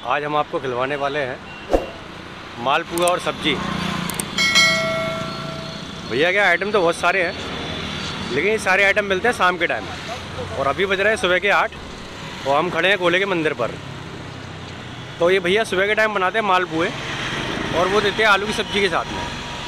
आज हम आपको खिलवाने वाले हैं मालपुआ और सब्जी। भैया क्या आइटम तो बहुत सारे हैं, लेकिन ये सारे आइटम मिलते हैं शाम के टाइम। और अभी बज रहे हैं सुबह के 8 और हम खड़े हैं कोले के मंदिर पर। तो ये भैया सुबह के टाइम बनाते हैं मालपुए और वो देते हैं आलू की सब्जी के साथ में।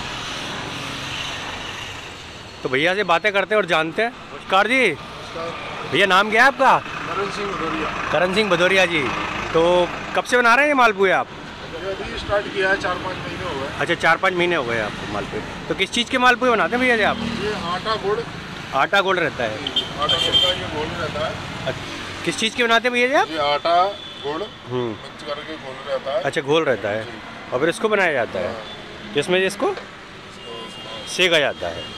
तो भैया से बातें करते हैं और जानते हैं। नमस्कार जी। भैया नाम क्या है आपका? करण सिंह भदौरिया। करण सिंह भदौरिया जी। तो कब से बना रहे हैं ये मालपुए आप? अभी स्टार्ट किया है, 4-5 महीने हो गए। अच्छा, 4-5 महीने हो गए आपको मालपुए। तो किस चीज़ के मालपुए बनाते हैं भैया जी आप? ये आटा गुड़। आटा गुड़ रहता है। आटा गुड़ का ये घोल रहता है। किस चीज़ के बनाते हैं भैया जी आप? ये आटा गुड़ मिक्स करके घोल रहता है। अच्छा, घोल रहता है और फिर इसको बनाया जाता है, जिसमें इसको सेका जाता है।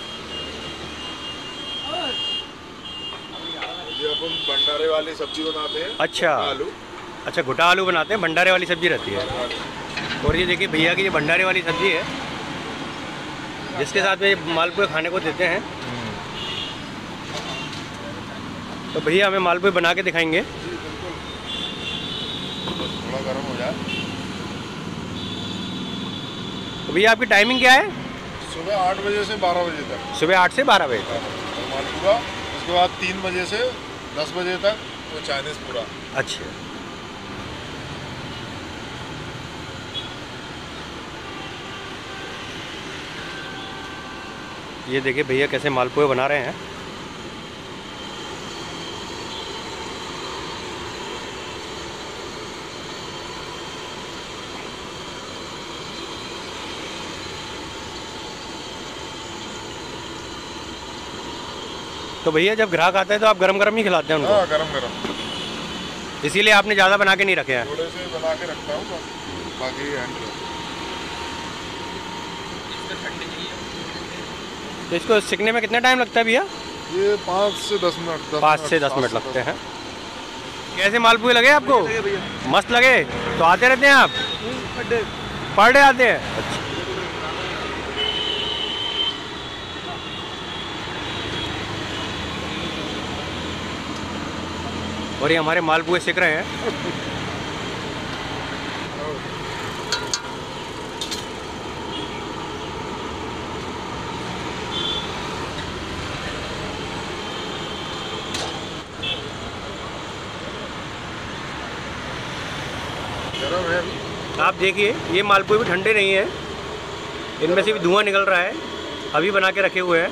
ये अपन भंडारे वाली सब्जी बनाते हैं। अच्छा, आलू। अच्छा, घुटा आलू बनाते हैं, भंडारे वाली सब्जी रहती है। और ये देखिए भैया की ये भंडारे वाली सब्जी है, जिसके साथ में मालपुए खाने को देते हैं। तो भैया हमें मालपुए बना के दिखाएंगे। थोड़ा गर्म हो जाए। तो भैया आपकी टाइमिंग क्या है? सुबह 8 बजे से 12 बजे तक। सुबह 8 से 12 बजे तक। मालपुआ। उसके बाद 3 बजे से 10 बजे तक वो चाइनीज़ पूरा। अच्छा, ये देखिए भैया कैसे मालपुए बना रहे हैं। तो भैया जब ग्राहक आता है तो आप गरम गरम ही खिलाते हैं उनको? हाँ, गरम गरम। इसीलिए आपने ज़्यादा बना के नहीं रखे हैं? थोड़े से बना के रखता हूँ बस, बाकी हैंडल। तो इसको सीखने में कितना टाइम लगता है भैया? ये 5 से 10 मिनट। 5 से 10 मिनट लगते हैं। कैसे मालपुए लगे आपको? मस्त लगे। तो आते रहते हैं आप? पर डे आते हैं? अच्छा। और ये हमारे मालपुए सीख रहे हैं। गरम है। आप देखिए ये मालपुए भी ठंडे नहीं है, इनमें से भी धुआं निकल रहा है। अभी बना के रखे हुए हैं।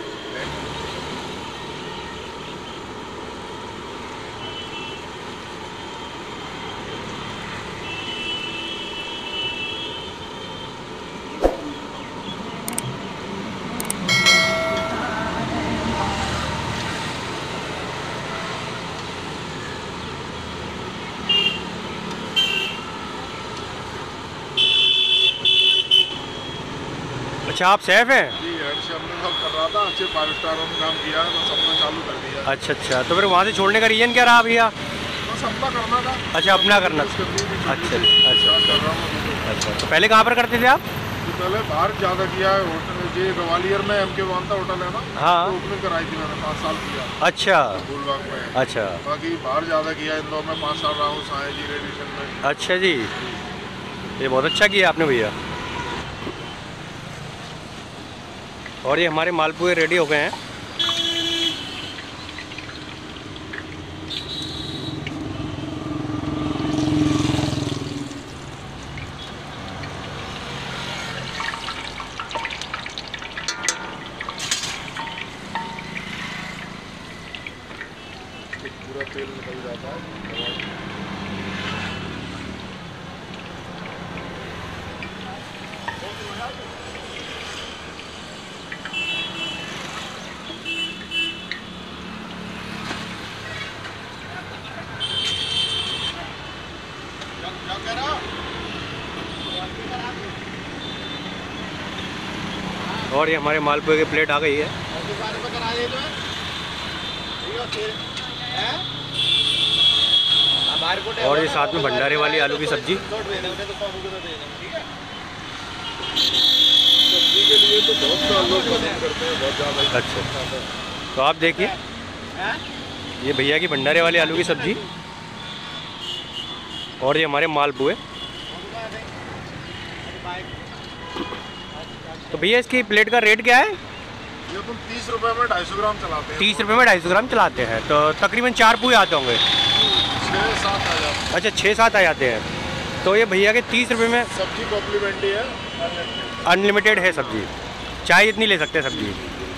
अच्छा, आप शेफ हैं? जी, हेड शेफ ने सब कर रहा था। अच्छे 5 स्टारों में काम किया है तो सबने चालू कर दिया। अच्छा अच्छा, तो फिर वहाँ से छोड़ने का रीज़न क्या रहा भैया? बस अपना करना था। अच्छा, अपना करना था। अच्छा अच्छा अच्छा। तो पहले कहाँ पर करते थे आप? पहले बाहर ज़्यादा किया है। होटल ये ग्वालियर में MK वानता होटल है ना। हाँ, तो ओपनिंग कराई थी मैंने, 5 साल किया। अच्छा, फूलबाग में। अच्छा बाकी बाहर ज़्यादा किया। इंदौर में 5 साल रहा हूँ, साई जी रेडिएशन में। अच्छा जी, ये बहुत अच्छा किया आपने भैया। और ये हमारे मालपुए रेडी हो गए हैं। पूरा तेल निकल जाता है। और ये हमारे मालपुए की प्लेट आ गई है। और ये साथ में भंडारे वाली आलू की सब्जी। के लिए तो बहुत लोग पसंद करते हैं, बहुत ज़्यादा। अच्छा, तो आप देखिए ये भैया की भंडारे वाली आलू की सब्जी और ये हमारे मालपुए। तो भैया इसकी प्लेट का रेट क्या है? ये अपन 30 रुपए में 250 ग्राम चलाते हैं। 30 रुपये में 250 ग्राम चलाते हैं, तो तकरीबन 4 पूए आते होंगे। 6-7 आ जाते हैं। अच्छा 6-7 आ जाते हैं। तो ये भैया के 30 रुपये में सब्जी कॉम्प्लीमेंट्री है, अनलिमिटेड है सब्जी, चाहे इतनी ले सकते हैं सब्जी।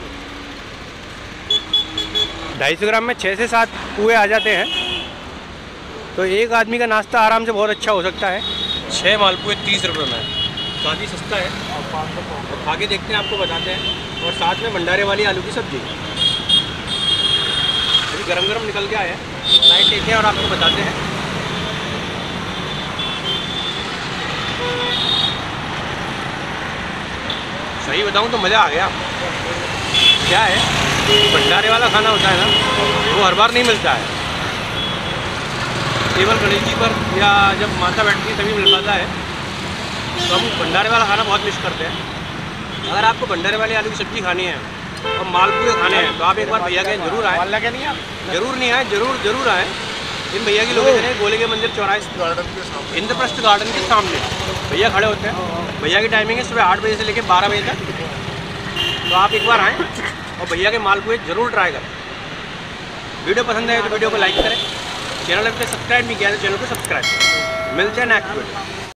250 ग्राम में 6 से 7 पूए आ जाते हैं, तो एक आदमी का नाश्ता आराम से बहुत अच्छा हो सकता है। 6 मालपुए 30 रुपये में, काफ़ी सस्ता है। और खा के देखते हैं, आपको बताते हैं। और साथ में भंडारे वाली आलू की सब्जी अभी गरम गरम निकल के आया है, साइड लेते हैं और आपको बताते हैं। सही बताऊं तो मज़ा आ गया। क्या है, भंडारे वाला खाना होता है ना, वो हर बार नहीं मिलता है। केवल गणेश जी पर या जब माता बैठती है तभी मिल पाता है। तो हम भंडारे वाला खाना बहुत मिस करते हैं। अगर आपको भंडारे वाली आलू की सब्ज़ी खानी है और मालपुए खाने हैं तो आप एक बार भैया के जरूर आए। जरूर नहीं आए, जरूर आए। इन भैया की लोकेशन है गोले के मंदिर चौराहे, गार्डन के सामने, इंद्रप्रस्थ गार्डन के सामने भैया खड़े होते हैं। भैया की टाइमिंग है सुबह 8 बजे से लेकर 12 बजे तक। तो आप एक बार आएँ और भैया के मालपुए ज़रूर ट्राई करें। वीडियो पसंद आए तो वीडियो को लाइक करें, चैनल अभी तक सब्सक्राइब नहीं किया तो चैनल को सब्सक्राइब करें। मिलते हैं नेक्स्ट वीडियो।